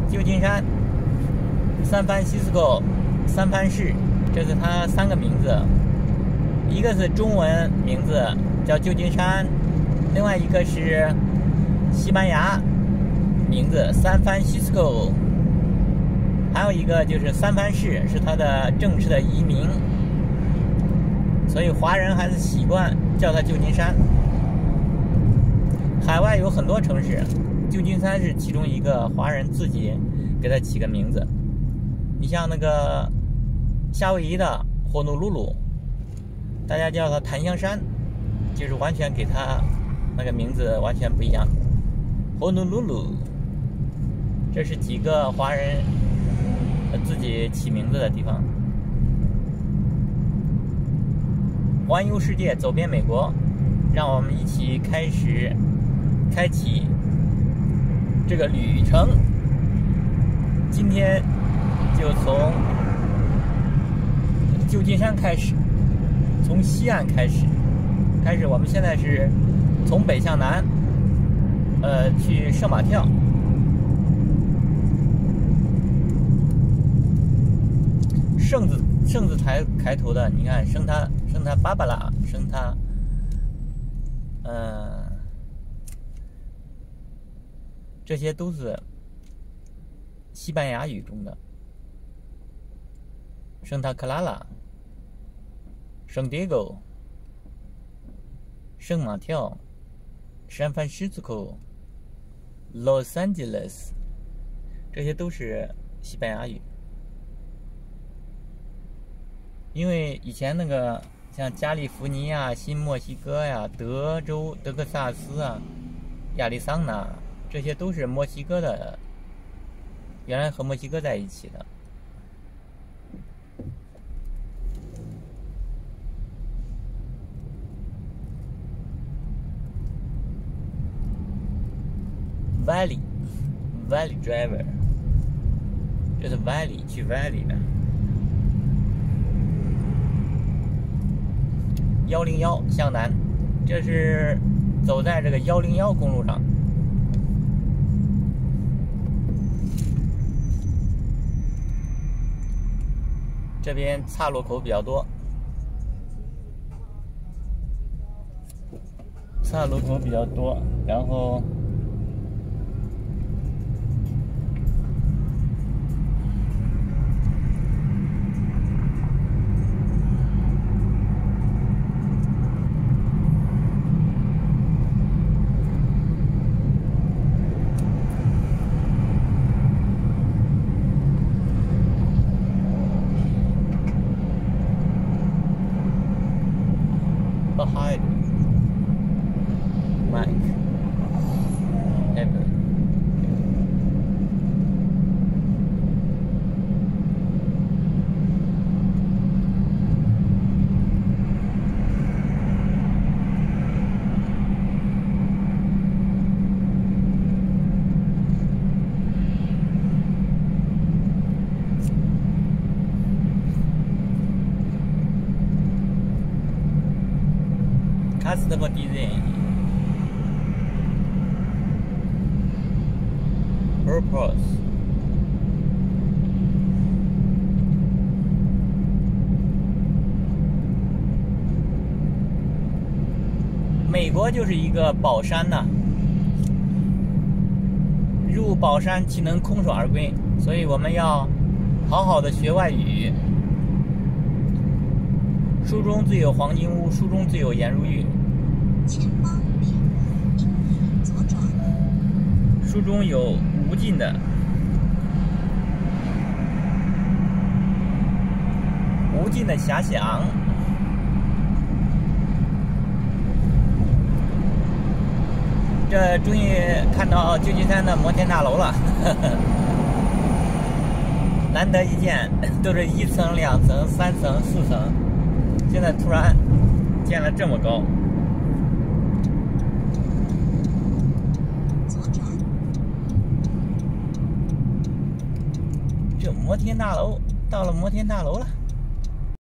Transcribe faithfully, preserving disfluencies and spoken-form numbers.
旧金山、三藩西斯科、三藩市，这是它三个名字。一个是中文名字叫旧金山，另外一个是西班牙名字三藩西斯科，还有一个就是三藩市是它的正式的移民，所以华人还是习惯叫它旧金山。海外有很多城市，旧金山是其中一个华人自己给它起个名字。你像那个夏威夷的火奴鲁鲁，大家叫它檀香山，就是完全给它那个名字完全不一样。火奴鲁鲁，这是几个华人自己起名字的地方。环游世界，走遍美国，让我们一起开始开启这个旅程。今天就从旧金山开始，从西岸开始，开始我们现在是从北向南，呃，去圣马跳。圣字圣字抬开头的，你看圣塔圣塔芭芭拉，圣塔，嗯、呃，这些都是西班牙语中的。圣塔克拉拉、圣迭戈、圣马跳、三藩市科、Los Angeles， 这些都是西班牙语。因为以前那个像加利福尼亚、新墨西哥呀、德州、德克萨斯啊、亚利桑那，这些都是墨西哥的，原来和墨西哥在一起的。Valley Valley Driver， 这是 Valley 去 Valley 的。一零一向南，这是走在这个一零一公路上。这边岔路口比较多，岔路口比较多，然后Hyde, Mike, Evan。Customer design, purpose。美国就是一个宝山呐、啊，入宝山岂能空手而归？所以我们要好好的学外语。书中自有黄金屋，书中自有颜如玉。前方两英里左转。书中有无尽的、无尽的遐想。这终于看到旧金山的摩天大楼了，呵呵，难得一见，都是一层、两层、三层、四层。现在突然建了这么高，这摩天大楼到了摩天大楼了。